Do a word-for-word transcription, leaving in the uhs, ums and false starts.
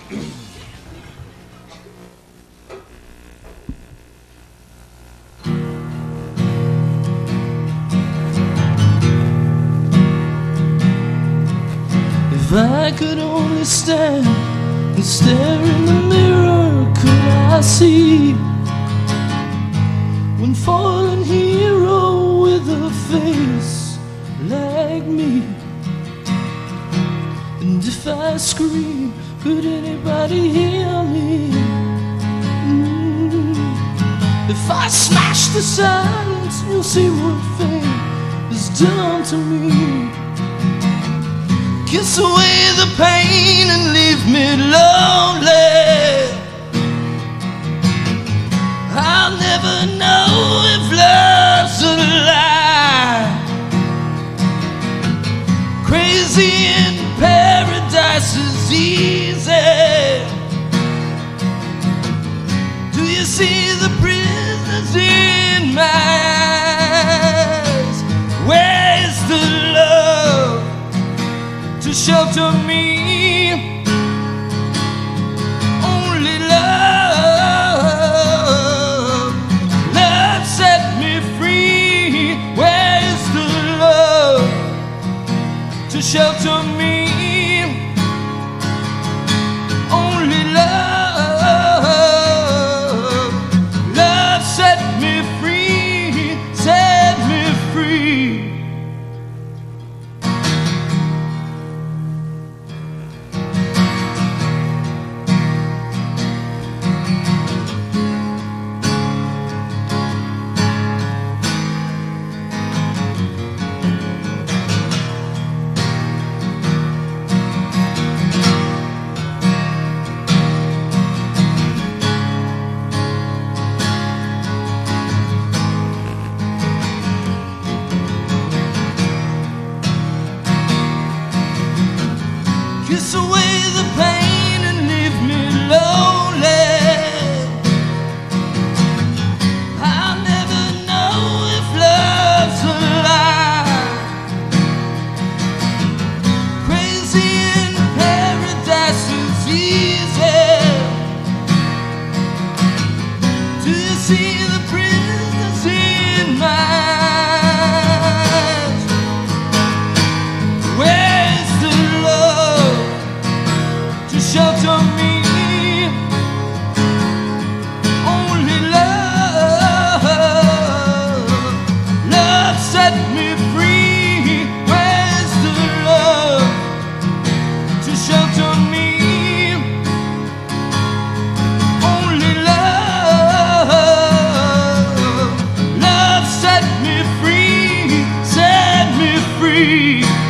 If I could only stand and stare in the mirror, could I see one fallen hero with a face like me? And if I scream, could anybody hear me? Mm. If I smash the silence, you'll see what fate has done to me. Kiss away the pain and leave me lonely. I'll never know if love's a lie. Crazy in paradise is easy. Do you see the prisoners in my eyes? Where's the love to shelter me? Only love, love set me free. Where's the love to shelter me? Only love, love set me free, set me free. Kiss away the pain and leave me lonely. I'll never know if love's a lie. Crazy in paradise is easy. Do you see the prisoners in my eyes? Where's the love to shelter me? Only love, love set me free. Where's the love to shelter me? Only love, love set me free, set me free.